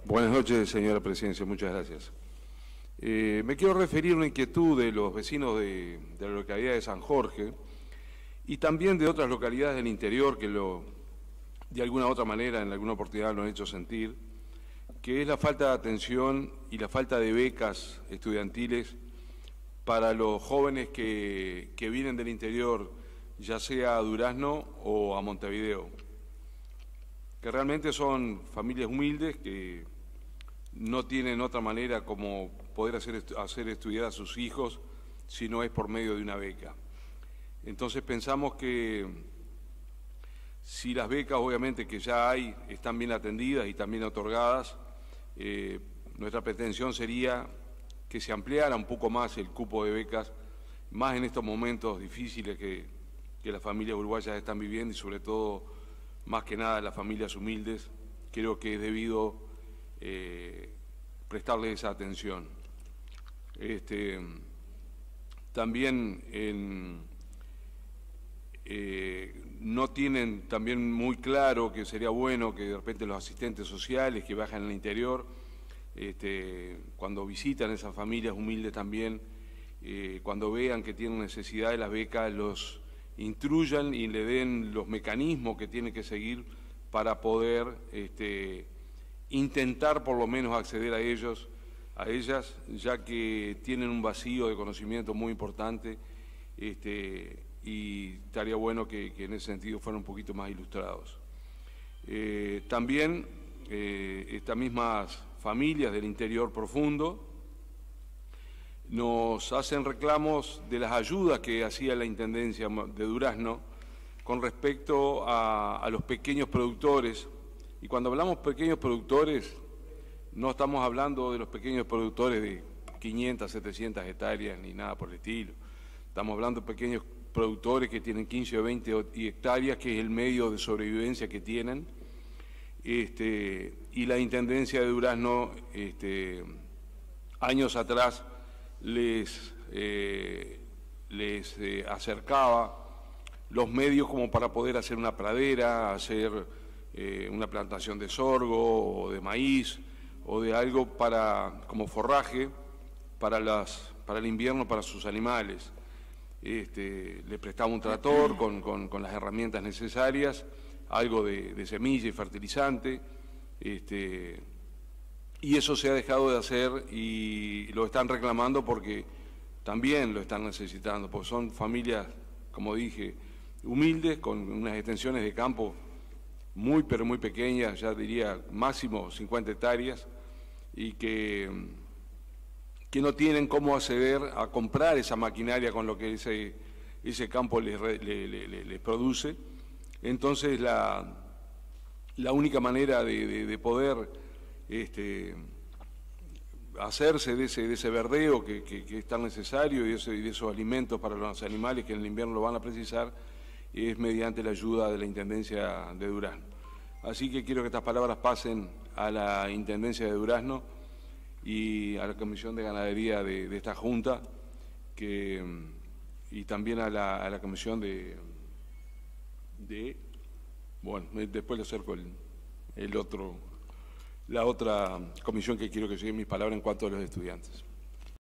Buenas noches, señora Presidencia. Muchas gracias. Me quiero referir a una inquietud de los vecinos de la localidad de San Jorge y también de otras localidades del interior que de alguna u otra manera, en alguna oportunidad lo han hecho sentir, que es la falta de atención y la falta de becas estudiantiles para los jóvenes que vienen del interior, ya sea a Durazno o a Montevideo, que realmente son familias humildes que no tienen otra manera como poder hacer estudiar a sus hijos si no es por medio de una beca. Entonces pensamos que si las becas, obviamente que ya hay, están bien atendidas y también otorgadas, nuestra pretensión sería que se ampliara un poco más el cupo de becas, más en estos momentos difíciles que las familias uruguayas están viviendo y sobre todo, más que nada, las familias humildes. Creo que es debido prestarle esa atención. También no tienen también muy claro que sería bueno que de repente los asistentes sociales que bajan en el interior, cuando visitan esas familias humildes también, cuando vean que tienen necesidad de las becas, los instruyan y le den los mecanismos que tienen que seguir para poder intentar por lo menos acceder a ellas, ya que tienen un vacío de conocimiento muy importante y estaría bueno que en ese sentido fueran un poquito más ilustrados. También estas mismas familias del interior profundo nos hacen reclamos de las ayudas que hacía la Intendencia de Durazno con respecto a los pequeños productores. Y cuando hablamos pequeños productores, no estamos hablando de los pequeños productores de 500, 700 hectáreas ni nada por el estilo. Estamos hablando de pequeños productores que tienen 15 o 20 hectáreas, que es el medio de sobrevivencia que tienen. Y la Intendencia de Durazno, años atrás, les acercaba los medios como para poder hacer una pradera, hacer una plantación de sorgo o de maíz o de algo como forraje para el invierno para sus animales. Le prestaba un tractor con las herramientas necesarias, algo de semilla y fertilizante, y eso se ha dejado de hacer y lo están reclamando porque también lo están necesitando, porque son familias, como dije, humildes, con unas extensiones de campo muy pero muy pequeñas, ya diría máximo 50 hectáreas, y que no tienen cómo acceder a comprar esa maquinaria con lo que ese campo les produce. Entonces la única manera de poder hacerse de ese verdeo que es tan necesario y de esos alimentos para los animales que en el invierno lo van a precisar es mediante la ayuda de la Intendencia de Durazno. Así que quiero que estas palabras pasen a la Intendencia de Durazno y a la Comisión de Ganadería de esta Junta y también a la Comisión bueno, después le acerco la otra comisión que quiero que llegue mis palabras en cuanto a los estudiantes.